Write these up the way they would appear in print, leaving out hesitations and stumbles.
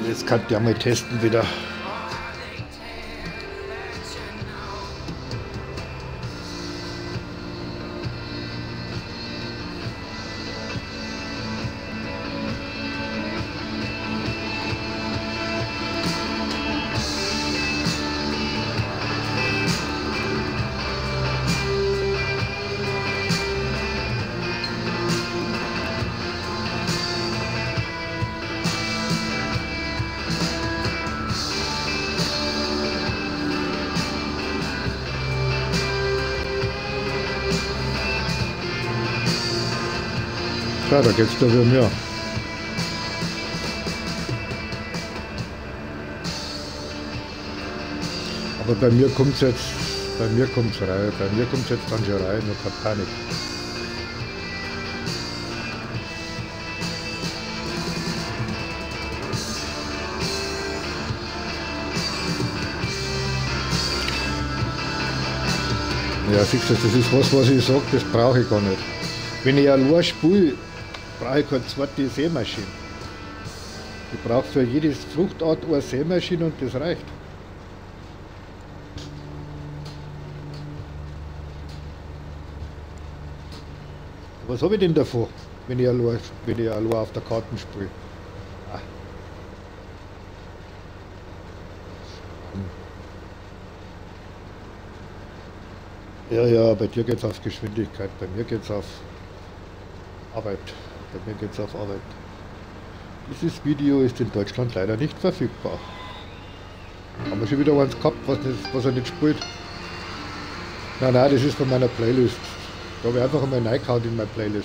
Jetzt kann ich ja mal testen wieder. Ja, da geht's da wieder mehr. Aber bei mir kommt's jetzt, bei mir kommt's jetzt dann schon rein, und keine Panik. Ja, siehst du, das ist was ich sage, das brauche ich gar nicht. Wenn ich allein spiele, brauche ich keine zweite Sämaschine. Ich brauche für jede Fruchtart eine Sämaschine und das reicht. Was habe ich denn davon, wenn ich allein auf der Karte spiele? Ah. Ja, ja, bei dir geht es auf Geschwindigkeit, bei mir geht es auf Arbeit. Bei mir geht es auf Arbeit. Dieses Video ist in Deutschland leider nicht verfügbar. Haben wir schon wieder eins gehabt, was er nicht spielt? Nein, nein, das ist von meiner Playlist. Da habe ich einfach einmal reingehauen in meine Playlist.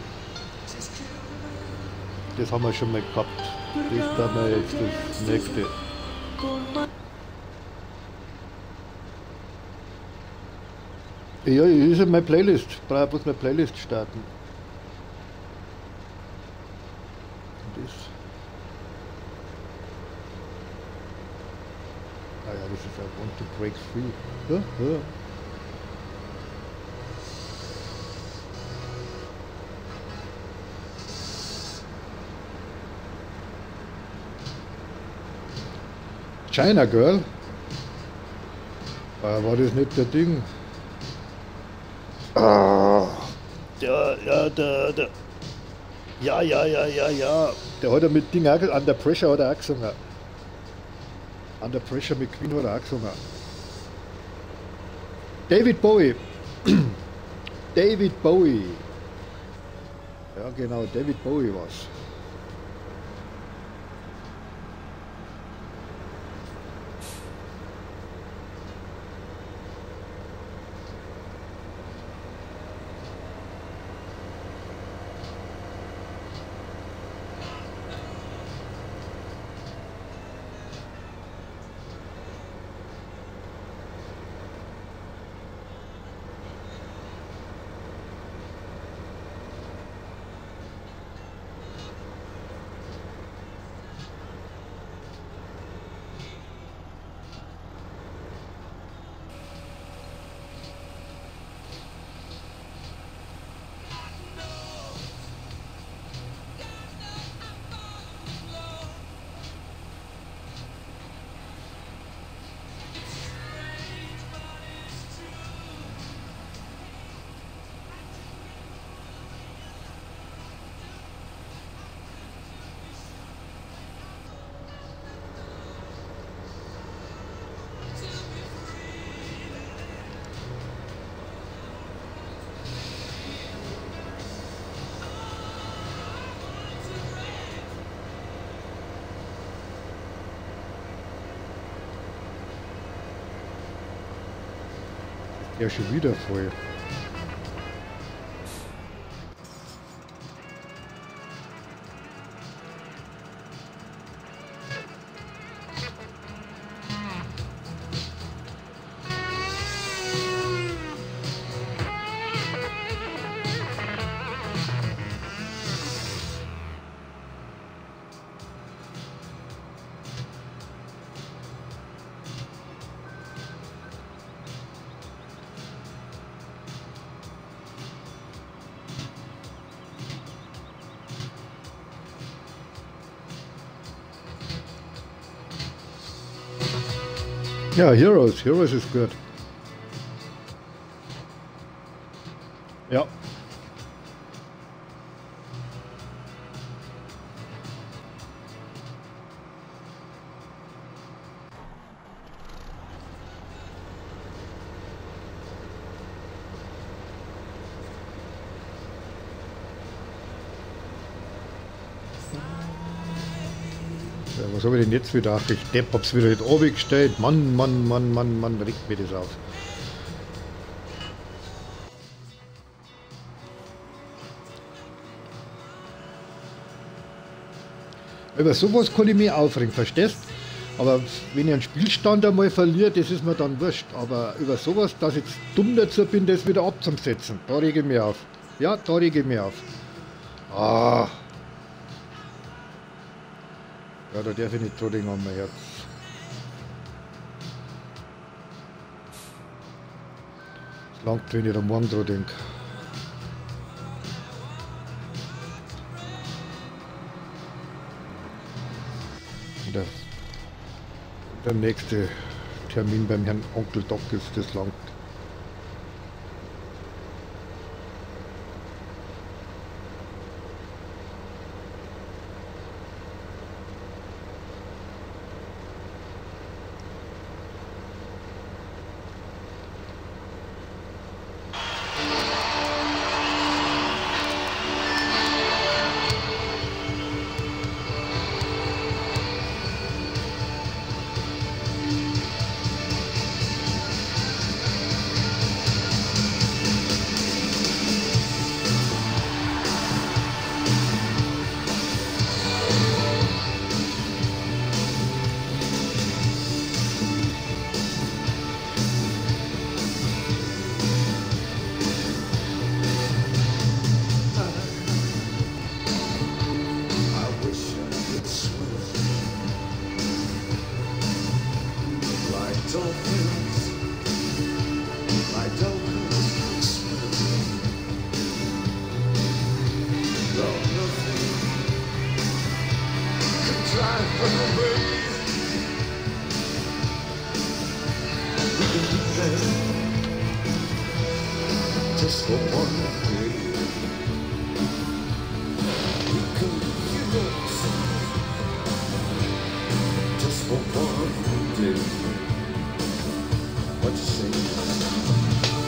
Das haben wir schon mal gehabt. Das haben wir jetzt das nächste. Ja, das ist ja meine Playlist. Ich brauche bloß meine Playlist starten. Das. Ah ja, das ist I want to break free. Ja, ja. China Girl? War das nicht der Ding? Ah, ja, der. Ja. Der hat ja mit Ding auch, Under Pressure hat er auch gesungen. Under Pressure mit Queen hat er auch gesungen. David Bowie. David Bowie. Ja genau, David Bowie war's. Ja, schon wieder voll. Ja, Heroes. Heroes ist gut. Ja. Ja, was habe ich denn jetzt wieder? Ach, ich Depp, hab's wieder nicht oben gestellt. Mann, Mann, Mann, Mann, Mann, regt mir das auf. Über sowas kann ich mich aufregen, verstehst? Aber wenn ich einen Spielstand einmal verliere, das ist mir dann wurscht. Aber über sowas, dass ich jetzt dumm dazu bin, das wieder abzusetzen, da rege ich mich auf. Ja, da rege ich mich auf. Ah. Ja, da darf ich nicht dran denken an mein Herz. Es langt, wenn ich da morgen dran denke. Der nächste Termin beim Herrn Onkel Doc ist, das langt. Just for one day, we could be heroes. Just for one day. What you say?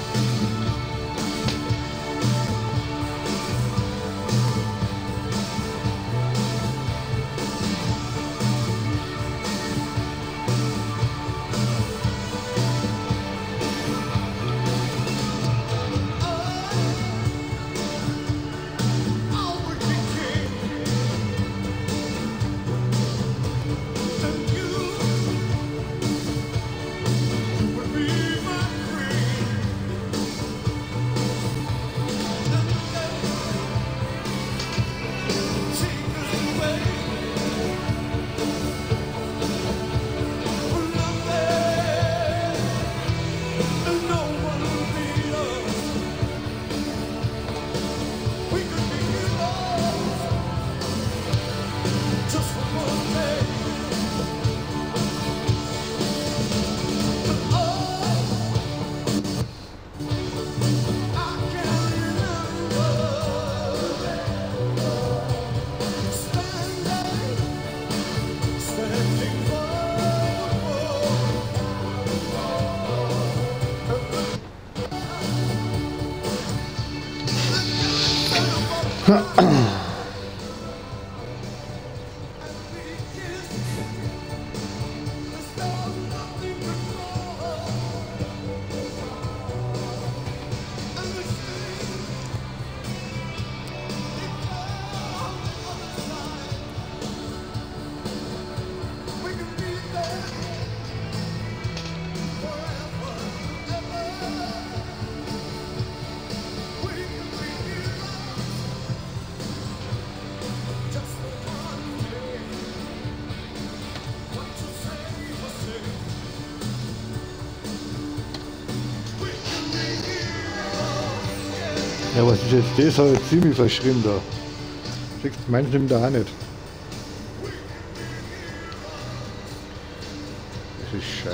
Ja, was ist jetzt das? Habe ich ziemlich verschrieben da. Kriegst du meins nimmt er auch nicht. Das ist scheiße.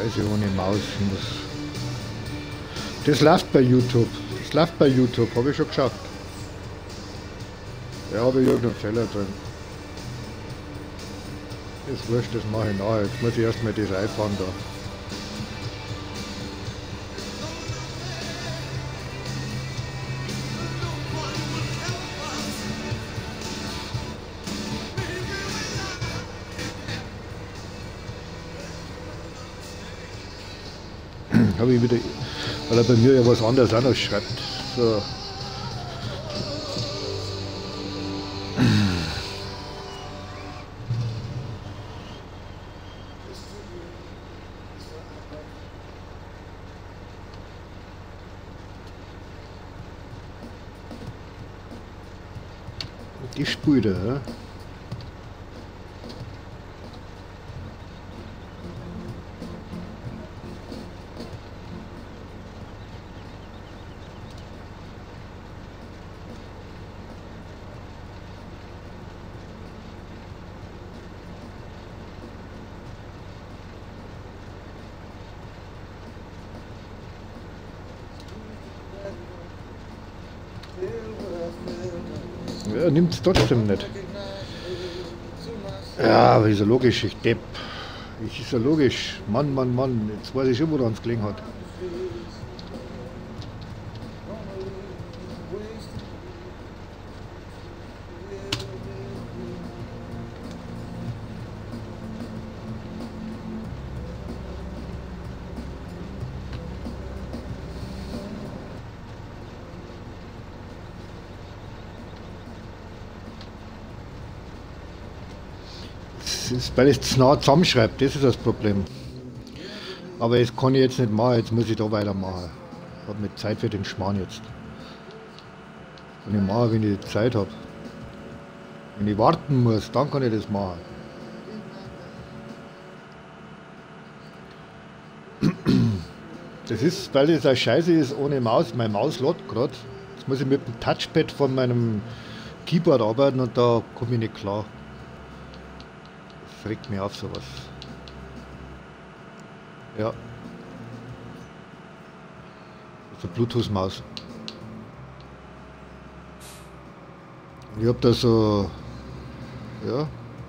Scheiße ohne Maus muss. Das läuft bei YouTube. Das läuft bei YouTube, habe ich schon geschafft. Ja, habe ich irgendeinen Fehler drin. Ist wurscht, das mache ich nachher. Jetzt muss ich erstmal das einfahren da. Habe ich wieder, weil er bei mir ja was anderes auch noch schreibt. So. Die Spüle, ja? Er nimmt es trotzdem nicht. Ja, aber ist ja logisch, ich Depp. Ist ja logisch. Mann, Mann, Mann. Jetzt weiß ich schon, woran es gelegen hat. Das ist, weil ich es zu nah zusammenschreibe, das ist das Problem. Aber das kann ich jetzt nicht machen, jetzt muss ich da weitermachen. Ich habe nicht Zeit für den Schmarrn jetzt. Kann ich machen, wenn ich Zeit habe. Wenn ich warten muss, dann kann ich das machen. Das ist, weil das eine Scheiße ist ohne Maus. Meine Maus lädt gerade. Jetzt muss ich mit dem Touchpad von meinem Keyboard arbeiten und da komme ich nicht klar. Das regt mich auf, sowas. Ja. Das ist eine Bluetooth-Maus. Ich habe da so. Ja.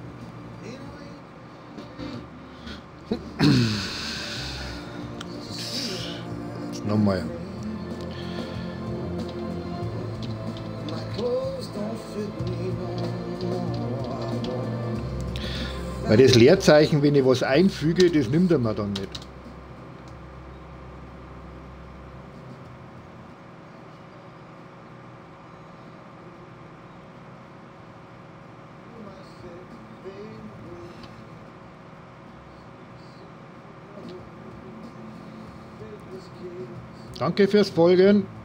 Jetzt nochmal. Weil das Leerzeichen, wenn ich was einfüge, das nimmt er mir dann nicht. Danke fürs Folgen.